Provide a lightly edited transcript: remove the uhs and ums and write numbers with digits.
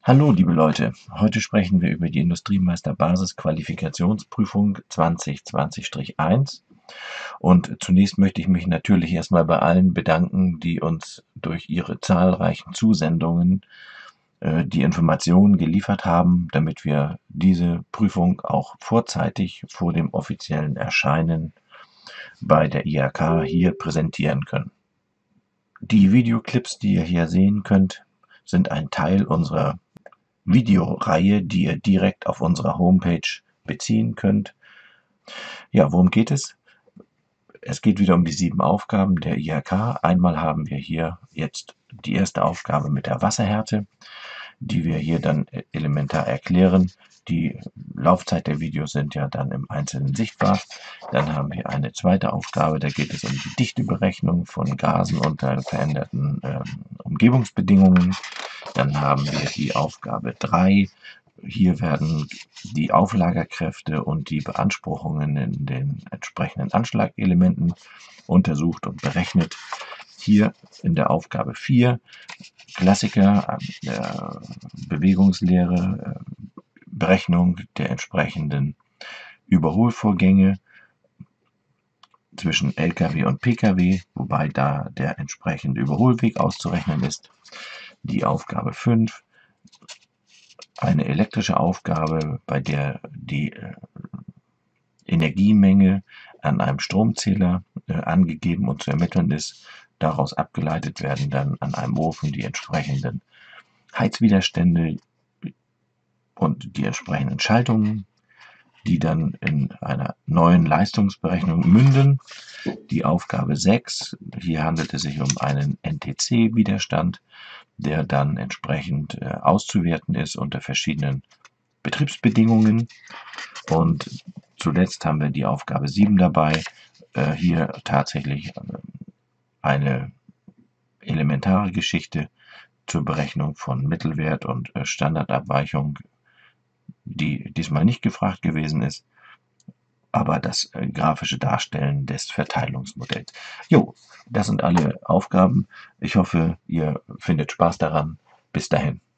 Hallo, liebe Leute. Heute sprechen wir über die Industriemeister Basisqualifikationsprüfung 2020-1. Und zunächst möchte ich mich natürlich erstmal bei allen bedanken, die uns durch ihre zahlreichen Zusendungen die Informationen geliefert haben, damit wir diese Prüfung auch vorzeitig vor dem offiziellen Erscheinen bei der IHK hier präsentieren können. Die Videoclips, die ihr hier sehen könnt, sind ein Teil unserer Videoreihe, die ihr direkt auf unserer Homepage beziehen könnt. Ja, worum geht es? Es geht wieder um die 7 Aufgaben der IHK. Einmal haben wir hier jetzt die erste Aufgabe mit der Wasserhärte, die wir hier dann elementar erklären. Die Laufzeit der Videos sind ja dann im Einzelnen sichtbar. Dann haben wir eine zweite Aufgabe, da geht es um die Dichteberechnung von Gasen unter veränderten Umgebungsbedingungen. Dann haben wir die Aufgabe 3. Hier werden die Auflagerkräfte und die Beanspruchungen in den entsprechenden Anschlagelementen untersucht und berechnet. Hier in der Aufgabe 4 Klassiker der Bewegungslehre, Berechnung der entsprechenden Überholvorgänge zwischen Lkw und Pkw, wobei da der entsprechende Überholweg auszurechnen ist. Die Aufgabe 5, eine elektrische Aufgabe, bei der die Energiemenge an einem Stromzähler angegeben und zu ermitteln ist. Daraus abgeleitet werden dann an einem Ofen die entsprechenden Heizwiderstände und die entsprechenden Schaltungen, die dann in einer neuen Leistungsberechnung münden. Die Aufgabe 6, hier handelt es sich um einen NTC-Widerstand, der dann entsprechend auszuwerten ist unter verschiedenen Betriebsbedingungen. Und zuletzt haben wir die Aufgabe 7 dabei, hier tatsächlich eine elementare Geschichte zur Berechnung von Mittelwert und Standardabweichung, die diesmal nicht gefragt gewesen ist, aber das grafische Darstellen des Verteilungsmodells. Jo, das sind alle Aufgaben. Ich hoffe, ihr findet Spaß daran. Bis dahin.